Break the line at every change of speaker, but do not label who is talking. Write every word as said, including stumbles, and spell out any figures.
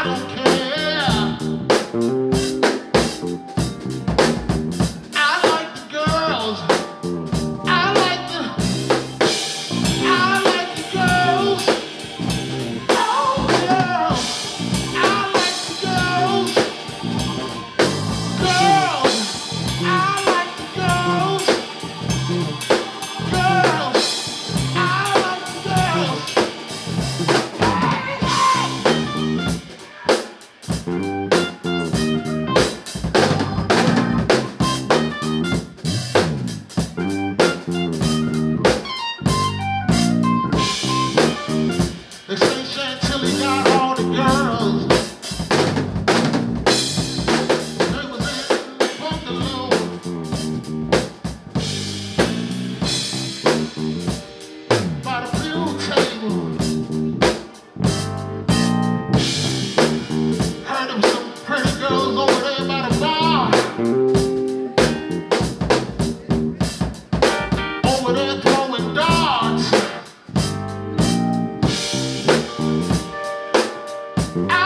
don't care. I like the girls. I like the, I like the girls. Oh, girls. I like the girls. Girls. I like the girls. Girls. I like the girls. They say Chantilly got all the girls. They was in the bungalow. By the pool table. Heard of some pretty girls over there by the bar. Over there throwing darts. I